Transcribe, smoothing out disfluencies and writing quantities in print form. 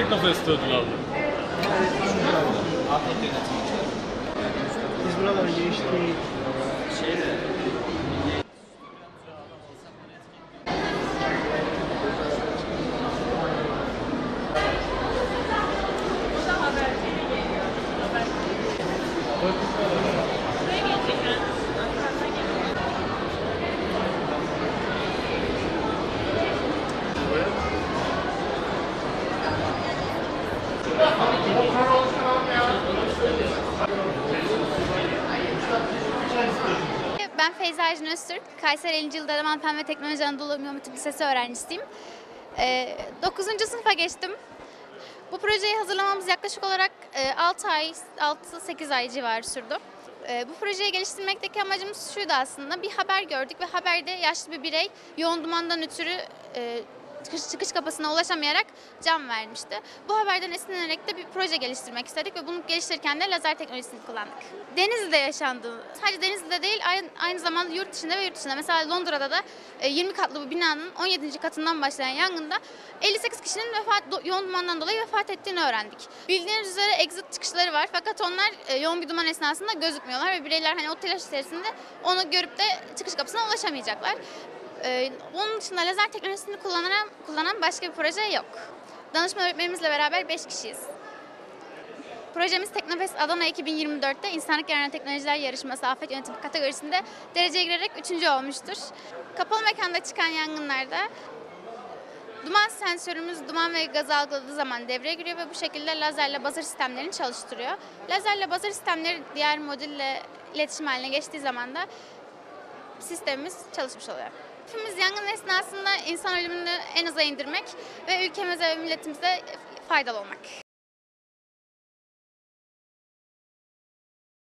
Teknofest ödül aldı. Biz buraları geçtik. Ben Feyza Ejin Öztürk, Kayseri 50. yıl Dalaman Fen ve Teknoloji Anadolu İmam Hatip Lisesi öğrencisiyim. 9. sınıfa geçtim. Bu projeyi hazırlamamız yaklaşık olarak 6-8 ay civarı sürdü. Bu projeyi geliştirmekteki amacımız şuydu aslında. Bir haber gördük ve haberde yaşlı bir birey yoğun dumandan ötürü çıkış kapısına ulaşamayarak can vermişti. Bu haberden esinlenerek de bir proje geliştirmek istedik ve bunu geliştirirken de lazer teknolojisini kullandık. Denizli'de yaşandı. Sadece Denizli'de değil, aynı zamanda yurt dışında ve yurt dışında. Mesela Londra'da da 20 katlı bir binanın 17. katından başlayan yangında 58 kişinin yoğun dumandan dolayı vefat ettiğini öğrendik. Bildiğiniz üzere exit çıkışları var fakat onlar yoğun bir duman esnasında gözükmüyorlar ve bireyler o telaş içerisinde onu görüp de çıkış kapısına ulaşamayacaklar. Onun dışında lazer teknolojisini kullanan başka bir proje yok. Danışma öğretmenimizle beraber 5 kişiyiz. Projemiz Teknofest Adana 2024'te İnsanlık Yararına Teknolojiler Yarışması Afet Yönetimi kategorisinde dereceye girerek 3. olmuştur. Kapalı mekanda çıkan yangınlarda duman sensörümüz duman ve gaz algıladığı zaman devreye giriyor ve bu şekilde lazerle buzzer sistemlerini çalıştırıyor. Lazerle buzzer sistemleri diğer modülle iletişim haline geçtiği zaman da sistemimiz çalışmış oluyor. Hedefimiz yangın esnasında insan ölümünü en aza indirmek ve ülkemize ve milletimize faydalı olmak.